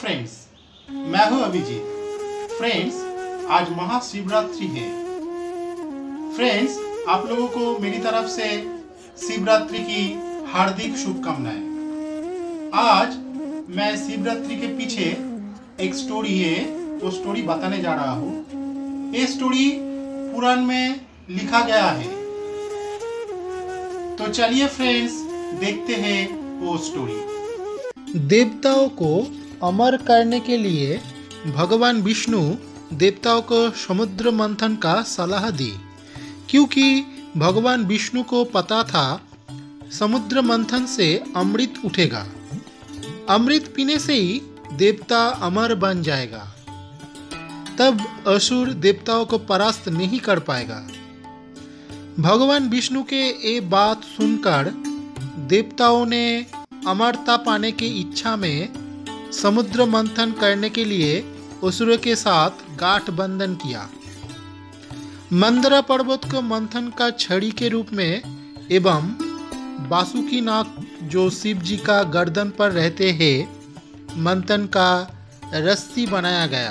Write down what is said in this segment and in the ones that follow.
Friends, मैं हूं Abhijit. Friends, आज महाशिवरात्रि है। फ्रेंड्स, आप लोगों को मेरी तरफ से शिवरात्रि की हार्दिक शुभकामनाएं। आज मैं शिवरात्रि के पीछे एक स्टोरी है, वो स्टोरी बताने जा रहा हूँ। ये स्टोरी पुराण में लिखा गया है। तो चलिए फ्रेंड्स, देखते हैं वो स्टोरी। देवताओं को अमर करने के लिए भगवान विष्णु देवताओं को समुद्र मंथन का सलाह दी, क्योंकि भगवान विष्णु को पता था समुद्र मंथन से अमृत उठेगा। अमृत पीने से ही देवता अमर बन जाएगा, तब असुर देवताओं को परास्त नहीं कर पाएगा। भगवान विष्णु के ये बात सुनकर देवताओं ने अमरता पाने की इच्छा में समुद्र मंथन करने के लिए असुरों के साथ गाठबंधन किया। मंदरा पर्वत को मंथन का छड़ी के रूप में एवं बासुकी नाग जो शिव जी का गर्दन पर रहते हैं मंथन का रस्सी बनाया गया।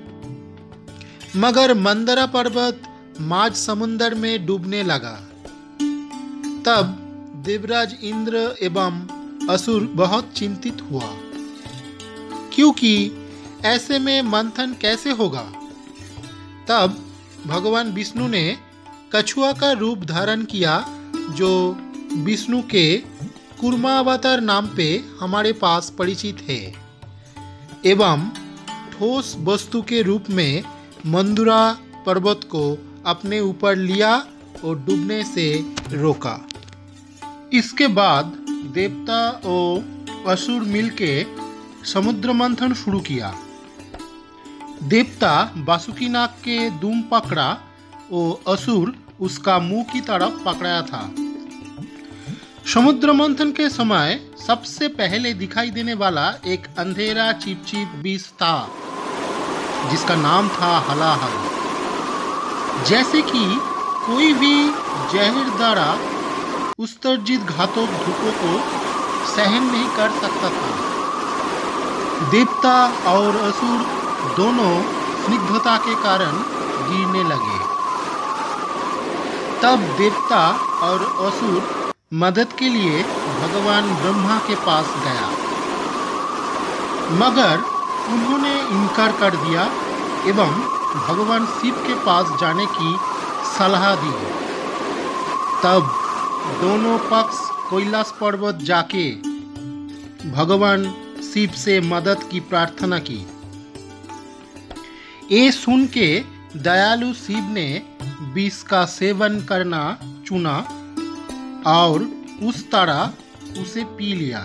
मगर मंदरा पर्वत माझ समुंदर में डूबने लगा। तब देवराज इंद्र एवं असुर बहुत चिंतित हुआ, क्योंकि ऐसे में मंथन कैसे होगा। तब भगवान विष्णु ने कछुआ का रूप धारण किया, जो विष्णु के कूर्मावतार नाम पे हमारे पास परिचित है, एवं ठोस वस्तु के रूप में मंदरा पर्वत को अपने ऊपर लिया और डूबने से रोका। इसके बाद देवता और असुर मिलके समुद्र मंथन शुरू किया। देवता बासुकी नाग के दुम पकड़ा और असुर उसका मुंह की तरफ पकड़ाया था। समुद्र मंथन के समय सबसे पहले दिखाई देने वाला एक अंधेरा चिपचिप विष था, जिसका नाम था हलाहल। जैसे कि कोई भी जहर द्वारा उत्सर्जित घातक धूपों को सहन नहीं कर सकता था। देवता और असुर दोनों स्निग्धता के कारण गिरने लगे। तब देवता और असुर मदद के लिए भगवान ब्रह्मा के पास गया, मगर उन्होंने इनकार कर दिया एवं भगवान शिव के पास जाने की सलाह दी। तब दोनों पक्ष कैलाश पर्वत जाके भगवान शिव से मदद की प्रार्थना की। ये सुन के दयालु शिव ने विष का सेवन करना चुना और उस तरह उसे पी लिया।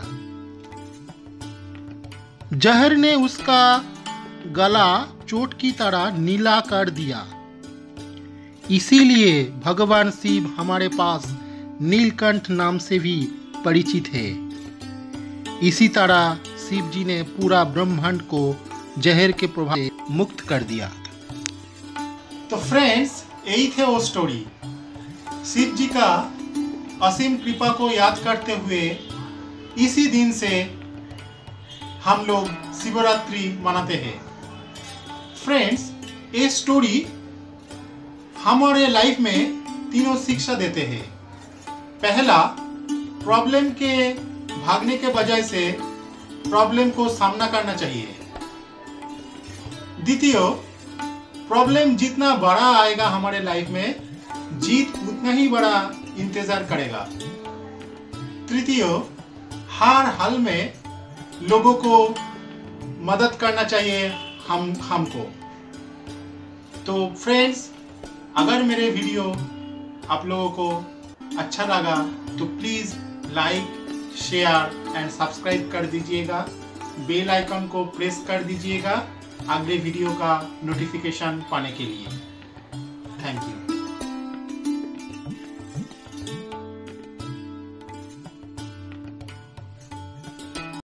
जहर ने उसका गला चोट की तरह नीला कर दिया। इसीलिए भगवान शिव हमारे पास नीलकंठ नाम से भी परिचित है। इसी तरह शिव जी ने पूरा ब्रह्मांड को जहर के प्रभाव से मुक्त कर दिया। तो फ्रेंड्स, यही थे वो स्टोरी। शिव जी का असीम कृपा को याद करते हुए इसी दिन से हम लोग शिवरात्रि मनाते हैं। फ्रेंड्स, ये स्टोरी हमारे लाइफ में तीनों शिक्षा देते हैं। पहला, प्रॉब्लम के भागने के बजाय से प्रॉब्लम को सामना करना चाहिए। द्वितीय, प्रॉब्लम जितना बड़ा आएगा हमारे लाइफ में, जीत उतना ही बड़ा इंतजार करेगा। तृतीय, हर हाल में लोगों को मदद करना चाहिए हमको। तो फ्रेंड्स, अगर मेरे वीडियो आप लोगों को अच्छा लगा तो please like, share and subscribe कर दीजिएगा। बेल आइकन को प्रेस कर दीजिएगा अगले वीडियो का नोटिफिकेशन पाने के लिए। Thank you.